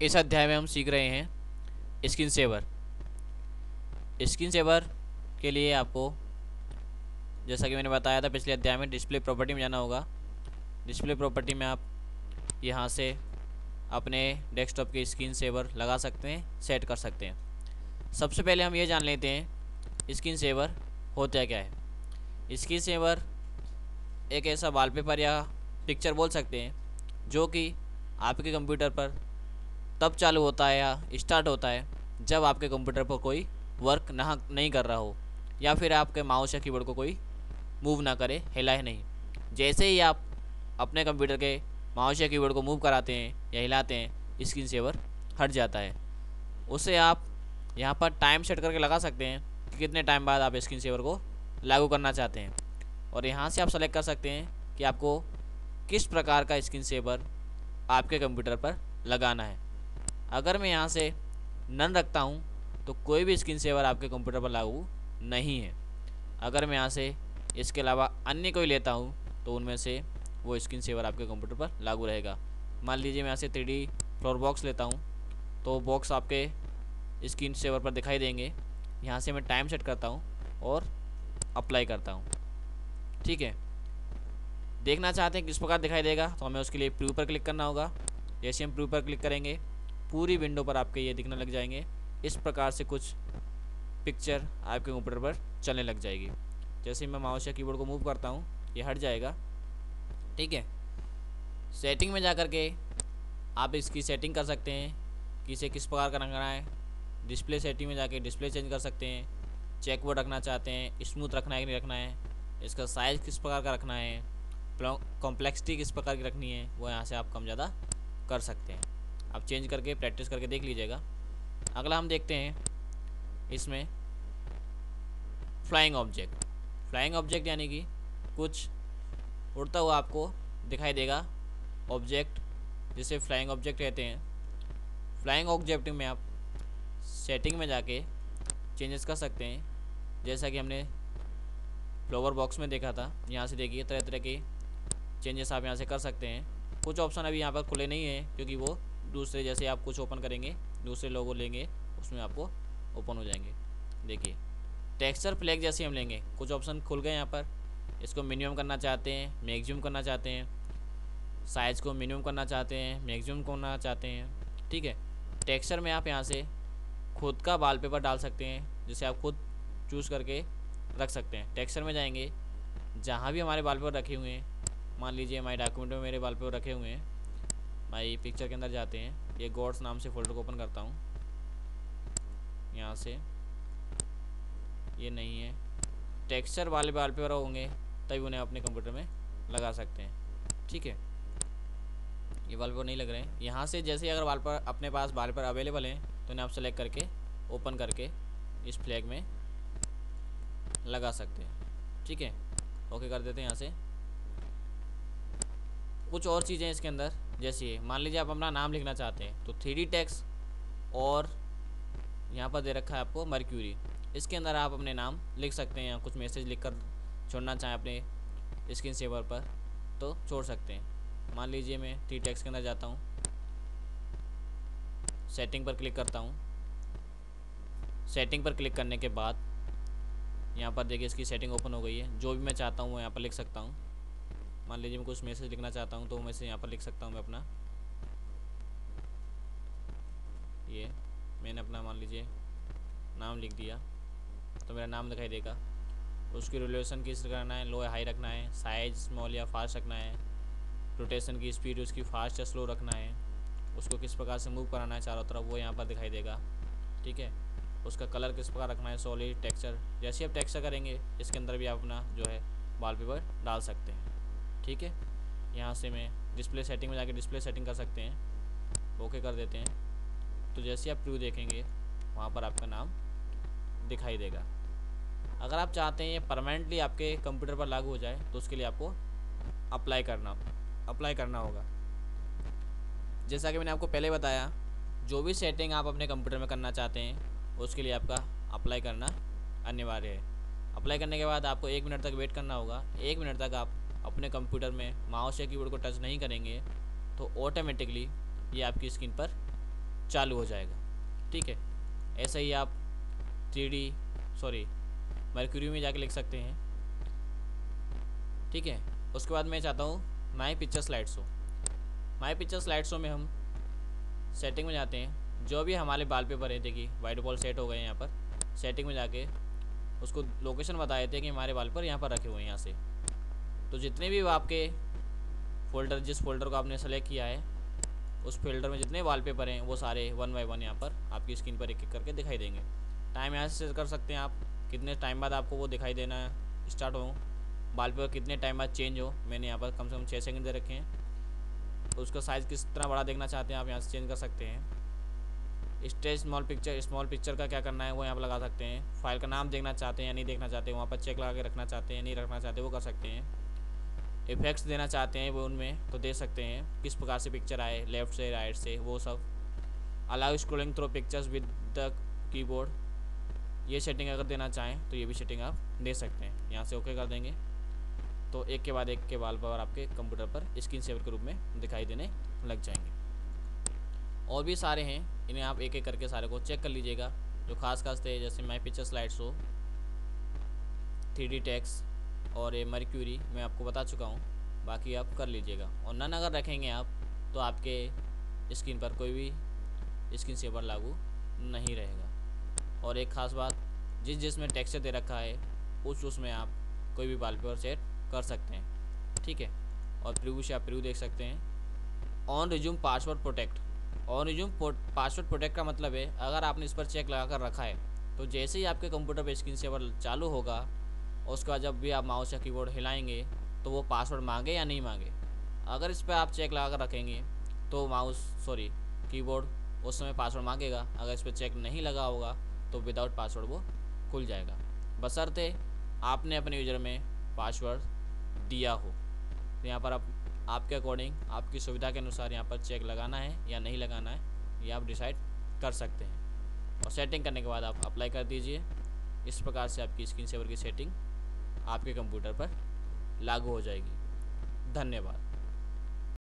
इस अध्याय में हम सीख रहे हैं स्क्रीन सेवर। स्क्रीन सेवर के लिए आपको, जैसा कि मैंने बताया था पिछले अध्याय में, डिस्प्ले प्रॉपर्टी में जाना होगा। डिस्प्ले प्रॉपर्टी में आप यहाँ से अपने डेस्कटॉप के स्क्रीन सेवर लगा सकते हैं, सेट कर सकते हैं। सबसे पहले हम ये जान लेते हैं स्क्रीन सेवर होता क्या है। स्क्रीन सेवर एक ऐसा वॉलपेपर या पिक्चर बोल सकते हैं जो कि आपके कंप्यूटर पर तब चालू होता है या स्टार्ट होता है जब आपके कंप्यूटर पर कोई वर्क नहीं कर रहा हो, या फिर आपके माउस या कीबोर्ड को कोई मूव ना करे, हिलाए नहीं। जैसे ही आप अपने कंप्यूटर के माउस या कीबोर्ड को मूव कराते हैं या हिलाते हैं, स्क्रीन सेवर हट जाता है। उसे आप यहाँ पर टाइम सेट करके लगा सकते हैं कि कितने टाइम बाद आप स्क्रीन सेवर को लागू करना चाहते हैं, और यहाँ से आप सेलेक्ट कर सकते हैं कि आपको किस प्रकार का स्क्रीन सेवर आपके कंप्यूटर पर लगाना है। अगर मैं यहाँ से नन रखता हूँ तो कोई भी स्क्रीन सेवर आपके कंप्यूटर पर लागू नहीं है। अगर मैं यहाँ से इसके अलावा अन्य कोई लेता हूँ तो उनमें से वो स्क्रीन सेवर आपके कंप्यूटर पर लागू रहेगा। मान लीजिए मैं यहाँ से 3D फ्लोर बॉक्स लेता हूँ तो बॉक्स आपके स्क्रीन सेवर पर दिखाई देंगे। यहाँ से मैं टाइम सेट करता हूँ और अप्लाई करता हूँ। ठीक है, देखना चाहते हैं किस प्रकार दिखाई देगा तो हमें उसके लिए प्रीव्यू पर क्लिक करना होगा। जैसे हम प्रीव्यू पर क्लिक करेंगे, पूरी विंडो पर आपके ये दिखने लग जाएंगे। इस प्रकार से कुछ पिक्चर आपके कंप्यूटर पर चलने लग जाएगी। जैसे मैं माउस या कीबोर्ड को मूव करता हूँ, ये हट जाएगा। ठीक है, सेटिंग में जा कर के आप इसकी सेटिंग कर सकते हैं कि इसे किस प्रकार का रखना है। डिस्प्ले सेटिंग में जाके डिस्प्ले चेंज कर सकते हैं, चेकबोर्ड रखना चाहते हैं, स्मूथ रखना है कि नहीं रखना है, इसका साइज़ किस प्रकार का रखना है, कॉम्प्लेक्सिटी किस प्रकार की रखनी है, वो यहाँ से आप कम ज़्यादा कर सकते हैं। आप चेंज करके प्रैक्टिस करके देख लीजिएगा। अगला हम देखते हैं इसमें फ्लाइंग ऑब्जेक्ट। फ्लाइंग ऑब्जेक्ट यानी कि कुछ उड़ता हुआ आपको दिखाई देगा ऑब्जेक्ट, जिसे फ्लाइंग ऑब्जेक्ट कहते हैं। फ्लाइंग ऑब्जेक्ट में आप सेटिंग में जाके चेंजेस कर सकते हैं, जैसा कि हमने फ्लावर बॉक्स में देखा था। यहाँ से देखिए तरह तरह के चेंजेस आप यहाँ से कर सकते हैं। कुछ ऑप्शन अभी यहाँ पर खुले नहीं हैं क्योंकि वो दूसरे, जैसे आप कुछ ओपन करेंगे दूसरे लोगो लेंगे उसमें आपको ओपन हो जाएंगे। देखिए टेक्सचर फ्लैग जैसे हम लेंगे, कुछ ऑप्शन खुल गए यहाँ पर। इसको मिनिमम करना चाहते हैं, मैक्सिमम करना चाहते हैं, साइज़ को मिनिमम करना चाहते हैं, मैक्सिमम करना चाहते हैं। ठीक है, टेक्सचर में आप यहाँ से खुद का वॉलपेपर डाल सकते हैं, जिसे आप खुद चूज़ करके रख सकते हैं। टेक्सचर में जाएंगे, जहाँ भी हमारे वॉलपेपर रखे हुए हैं, मान लीजिए हमारे डॉक्यूमेंट में मेरे वॉलपेपर रखे हुए हैं, मैं पिक्चर के अंदर जाते हैं, ये गॉड्स नाम से फोल्डर को ओपन करता हूँ। यहाँ से ये नहीं है, टेक्सचर वाले वॉलपेपर होंगे तभी उन्हें अपने कंप्यूटर में लगा सकते हैं। ठीक है, ये वॉलपेपर नहीं लग रहे हैं। यहाँ से जैसे अगर वॉलपेपर अपने पास वॉलपेपर अवेलेबल हैं तो उन्हें आप सेलेक्ट करके ओपन करके इस फ्लैग में लगा सकते हैं। ठीक है, ओके कर देते हैं। यहाँ से कुछ और चीज़ें इसके अंदर, जैसे मान लीजिए आप अपना नाम लिखना चाहते हैं तो 3D टेक्स्ट, और यहाँ पर दे रखा है आपको मर्क्यूरी, इसके अंदर आप अपने नाम लिख सकते हैं या कुछ मैसेज लिख कर छोड़ना चाहें अपने स्क्रीन सेवर पर तो छोड़ सकते हैं। मान लीजिए मैं 3D टेक्स्ट के अंदर जाता हूँ, सेटिंग पर क्लिक करता हूँ। सेटिंग पर क्लिक करने के बाद यहाँ पर देखिए इसकी सेटिंग ओपन हो गई है। जो भी मैं चाहता हूँ वो यहाँ पर लिख सकता हूँ। मान लीजिए मैं कुछ मैसेज लिखना चाहता हूँ तो वो मैसेज यहाँ पर लिख सकता हूँ मैं अपना। ये मैंने अपना मान लीजिए नाम लिख दिया तो मेरा नाम दिखाई देगा। उसकी रिलेशन किस करना है, लो या हाई रखना है, साइज स्मॉल या फास्ट रखना है, रोटेशन की स्पीड उसकी फास्ट या स्लो रखना है, उसको किस प्रकार से मूव कराना है चारों तरफ वो यहाँ पर दिखाई देगा। ठीक है, उसका कलर किस प्रकार रखना है, सॉलिड, टेक्सचर। जैसे आप टेक्सचर करेंगे इसके अंदर भी आप अपना जो है वॉलपेपर डाल सकते हैं। ठीक है, यहाँ से मैं डिस्प्ले सेटिंग में जाके डिस्प्ले सेटिंग कर सकते हैं, ओके कर देते हैं। तो जैसे आप प्रीव्यू देखेंगे वहाँ पर आपका नाम दिखाई देगा। अगर आप चाहते हैं ये परमानेंटली आपके कंप्यूटर पर लागू हो जाए तो उसके लिए आपको अप्लाई करना होगा। जैसा कि मैंने आपको पहले बताया, जो भी सेटिंग आप अपने कंप्यूटर में करना चाहते हैं उसके लिए आपका अप्लाई करना अनिवार्य है। अप्लाई करने के बाद आपको 1 मिनट तक वेट करना होगा। 1 मिनट तक आप अपने कंप्यूटर में माउस या कीबोर्ड को टच नहीं करेंगे तो ऑटोमेटिकली ये आपकी स्क्रीन पर चालू हो जाएगा। ठीक है, ऐसे ही आप 3D मर्क्यूरी में जाके लिख सकते हैं। ठीक है, उसके बाद मैं चाहता हूँ my picture slide show. My picture slide show में हम सेटिंग में जाते हैं, जो भी हमारे वॉलपेपर है, देखिए वाइट बॉल सेट हो गए हैं। यहाँ पर सेटिंग में जाके उसको लोकेशन बताए थे कि हमारे वॉलपेपर यहाँ पर रखे हुए हैं। यहाँ से तो जितने भी आपके फोल्डर, जिस फोल्डर को आपने सेलेक्ट किया है, उस फोल्डर में जितने वॉलपेपर हैं वो सारे 1 बाय 1 यहाँ पर आपकी स्क्रीन पर एक एक करके दिखाई देंगे। टाइम यहाँ से सेट कर सकते हैं आप, कितने टाइम बाद आपको वो दिखाई देना है स्टार्ट हो, वॉलपेपर कितने टाइम बाद चेंज हो। मैंने यहाँ पर कम से कम 6 सेकंड दे रखे हैं। उसका साइज़ किस तरह बड़ा देखना चाहते हैं आप यहाँ से चेंज कर सकते हैं। स्टेज स्मॉल पिक्चर का क्या करना है वो यहाँ पर लगा सकते हैं। फाइल का नाम देखना चाहते हैं या नहीं देखना चाहते, वहाँ पर चेक लगा के रखना चाहते हैं, नहीं रखना चाहते वो कर सकते हैं। इफ़ेक्ट्स देना चाहते हैं वो उनमें तो दे सकते हैं, किस प्रकार से पिक्चर आए, लेफ़्ट से राइट से, वो सब। Allow scrolling through pictures with the keyboard, ये सेटिंग अगर देना चाहें तो ये भी सेटिंग आप दे सकते हैं। यहाँ से ओके कर देंगे तो एक के बाद एक के वॉलपेपर आपके कंप्यूटर पर स्क्रीन सेवर के रूप में दिखाई देने लग जाएंगे। और भी सारे हैं, इन्हें आप एक एक करके सारे को चेक कर लीजिएगा। जो खास थे जैसे my picture slide show, 3D text और ये मर्क्यूरी मैं आपको बता चुका हूँ, बाकी आप कर लीजिएगा। और नन अगर रखेंगे आप तो आपके स्क्रीन पर कोई भी स्क्रीन सेवर लागू नहीं रहेगा। और एक ख़ास बात, जिसमें टेक्सचर दे रखा है उसमें आप कोई भी वॉलपेपर सेट कर सकते हैं। ठीक है, और प्रीव्यू से आप प्रीव्यू देख सकते हैं। On resume password protect, on resume password protect का मतलब है अगर आपने इस पर चेक लगा कर रखा है तो जैसे ही आपके कंप्यूटर पर स्क्रीन सेवर चालू होगा और उसके बाद जब भी आप माउस या कीबोर्ड हिलाएंगे तो वो पासवर्ड मांगे या नहीं मांगे। अगर इस पर आप चेक लगा कर रखेंगे तो कीबोर्ड उस समय पासवर्ड मांगेगा। अगर इस पर चेक नहीं लगा होगा तो विदाउट पासवर्ड वो खुल जाएगा, बशर्ते आपने अपने यूज़र में पासवर्ड दिया हो। तो यहाँ पर आपके अकॉर्डिंग, आपकी सुविधा के अनुसार यहाँ पर चेक लगाना है या नहीं लगाना है ये आप डिसाइड कर सकते हैं। और सेटिंग करने के बाद आप अप्लाई कर दीजिए। इस प्रकार से आपकी स्क्रीन सेवर की सेटिंग आपके कंप्यूटर पर लागू हो जाएगी। धन्यवाद।